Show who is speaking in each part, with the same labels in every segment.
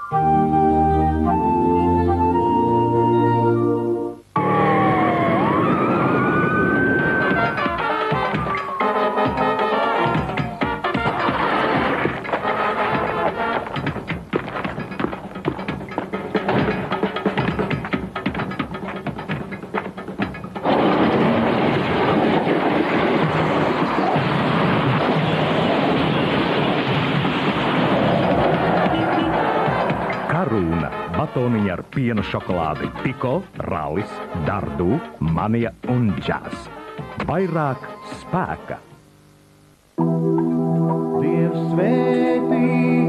Speaker 1: Batoniņa ar piena šokolādi, Piko, Rallis, Dardu, Manija un Džaz. Vairāk spēka.
Speaker 2: Dievs svētī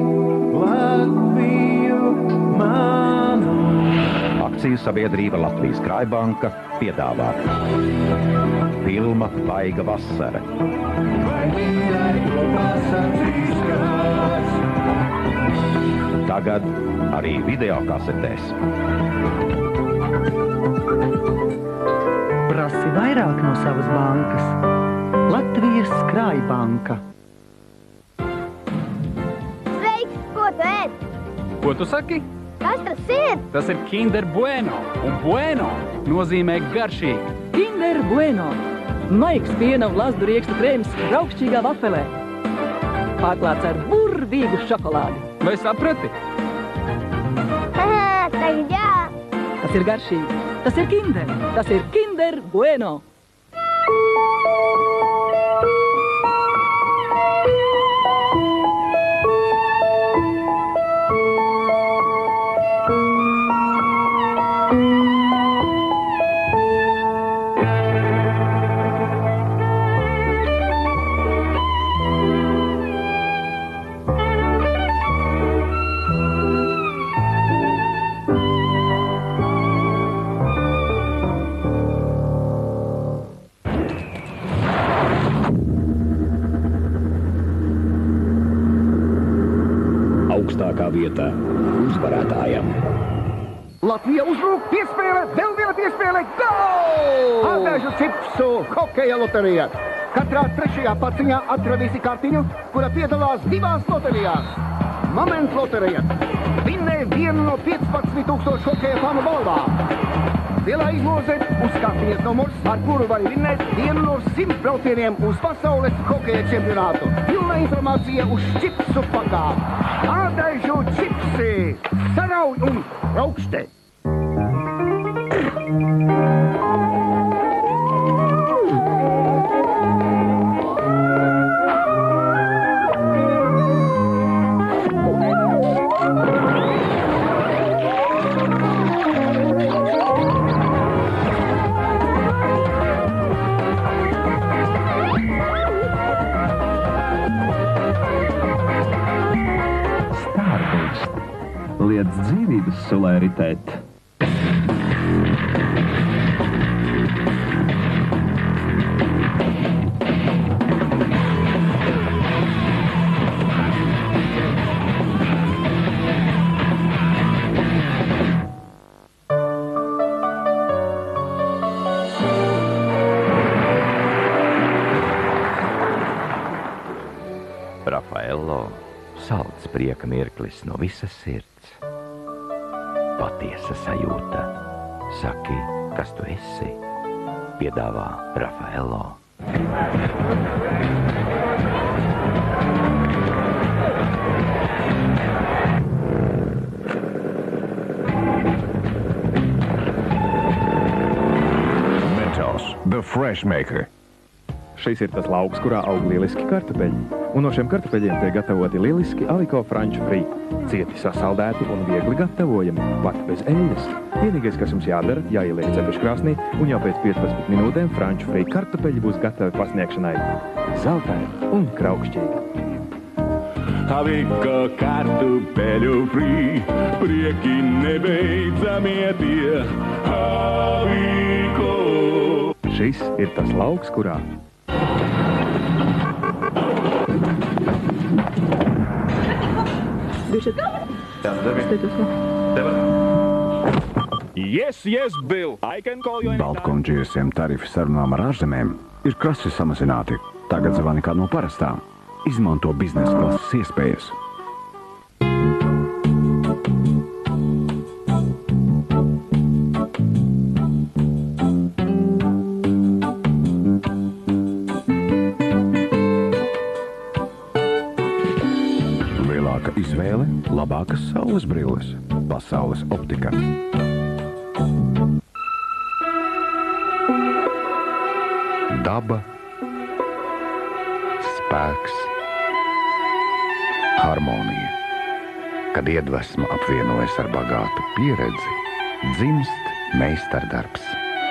Speaker 2: Latviju manu.
Speaker 3: Akciju sabiedrība Latvijas Krājbanka piedāvā filma Vaiga vasara. Tagad arī videokasetēs.
Speaker 4: Prasi vairāk no savas bankas. Latvijas Krājbanka.
Speaker 5: Sveiks, ko tu ēd?
Speaker 6: Ko tu saki?
Speaker 5: Kas tas ir?
Speaker 6: Tas ir Kinder Bueno, un Bueno nozīmē garšīgi.
Speaker 7: Kinder Bueno. Maigs piena un lazdu riekstu krēms raukšķīgā vafelē. Pārklāts ar burvīgu šokolādi.
Speaker 6: Vai saprati?
Speaker 5: Tagad jā.
Speaker 7: Tas ir garšīgi. Tas ir Kinder. Tas ir Kinder Bueno.
Speaker 1: Augstākā vietā uzvarētājam.
Speaker 8: Latvija uzbruk, piespēle, vēl viena piespēle, gol! Ādēžu čipsu hokeja loterija. Katrā trešajā paciņā atradīsi kartiņu, kura piedalās divās loterijās. Moment loterija. Vinnē vienu no 15,000 hokeja fanu balvām. Lielā izloze uz kartiņas numurs, ar kuru var vinnēt vienu no 100 braucieniem uz pasaules hokeja čempionātu. Pilna informācija uz čipsu pakām. Ādēžu čipsi, sarauj un raukšte.
Speaker 9: Liec dzīvības sulē ritēt.
Speaker 3: Rafaello, salds prieka mirklis no visas sirds. Patiesa sajūta. Saki, kas tu esi? Piedāvā Rafaello.
Speaker 1: Mentos, the fresh maker.
Speaker 10: Šis ir tas lauks, kurā aug lieliski kartupeļi. Un no šiem kartupeļiem tiek gatavoti lieliski Aliko franču frī. Cieti sasaldēti un viegli gatavojami, pat bez eļļas. Vienīgais, kas jums jādara, jāieliek cepeškrāsnī, un jau pēc 15 minūtēm franču frī kartupeļi būs gatavi pasniegšanai. Zeltaini un kraukšķīgi.
Speaker 11: Aliko kartupeļu frī, prieki nebeidzamie tie. Aliko.
Speaker 10: Šis ir tas lauks, kurā
Speaker 11: Yes, Bill. I can call you anytime.
Speaker 1: Baltkon GSM tarifi sarunām ar ārzemēm ir krasi samazināti. Tagad zvani kā no parastām. Izmanto biznesa klases iespējas. izvēle, labākas saules brilles. Pasaules optika. Daba, spēks, harmonija. Kad iedvesma apvienojas ar bagātu pieredzi, dzimst meistardarbs.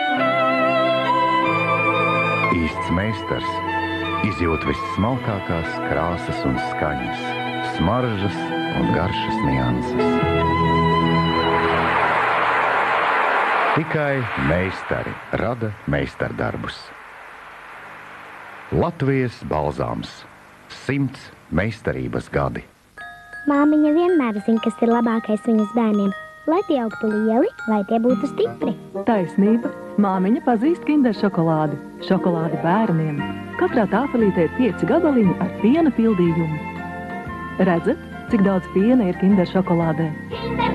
Speaker 1: Īsts meistars izjūt vissmalkākās krāsas un skaņas, smaržas un garšas nianses. Tikai meistari rada meistardarbus. Latvijas balzāms. 100 meistarības gadi.
Speaker 5: Māmiņa vienmēr zina, kas ir labākais viņas bērniem. Lai tie augtu lieli, lai tie būtu stipri.
Speaker 7: Taisnība. Māmiņa pazīst Kinder šokolādi. Šokolādi bērniem. Katrā tāfelītē ir 5 gabaliņi ar piena pildījumu. Redzat, cik daudz piena ir Kinder šokolādē?